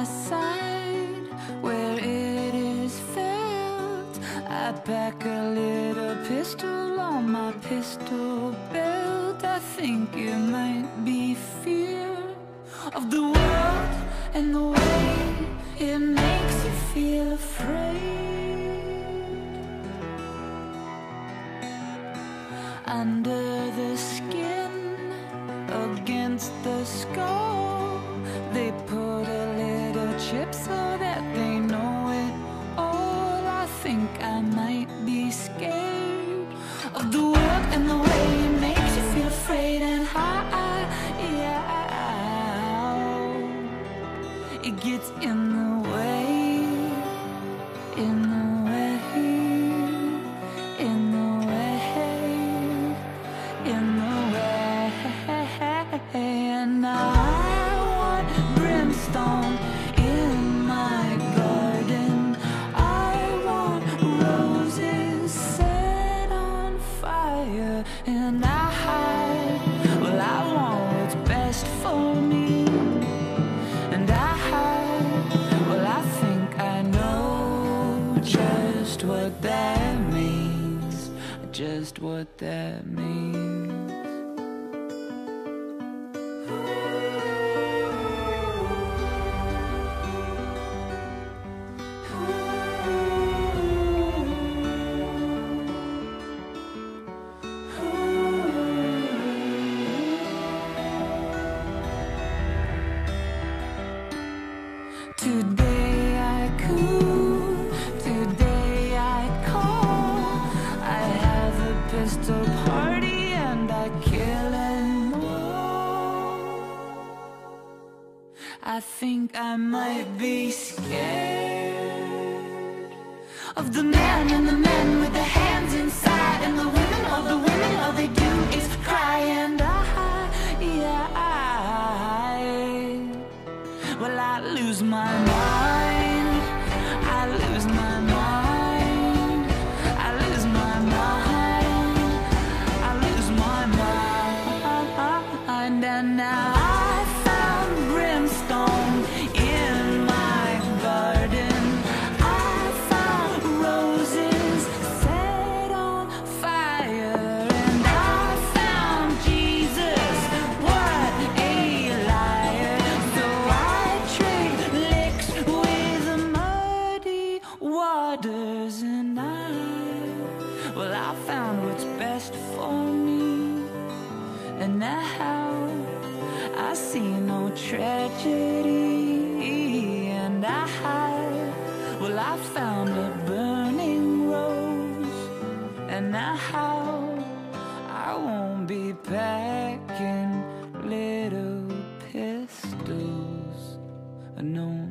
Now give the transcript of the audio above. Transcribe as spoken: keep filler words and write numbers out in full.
my side where it is felt. I pack a little pistol on my pistol belt. I think it might be fear of the world and the way it makes you feel afraid. Under the skin, against the skull, they put a little chip so that they know it all. I think I might be scared of the world and the way it makes you feel afraid and high. Yeah, it gets in the way, in the way, in the way, in the way. And I want brimstone in my garden. I want roses set on fire. And I, well, I want what's best for me. And I, well, I think I know just what that means. Just what that means. Today I coo, today I call. I have a pistol party and I kill them all. I think I might be scared of the man and the men with the hands inside, and the women, all the women, all they do is cry. And I, yeah, I, well, I lose my mind, I lose my mind, I lose my mind, I lose my mind. And now I found brimstone in my garden. I found roses set on fire. And I found Jesus, what a liar. So I trade licks with muddy waters. And I, well, I found what's best for me. And now I see no tragedy. And I, well, I found a burning rose. And now I won't be packing little pistols no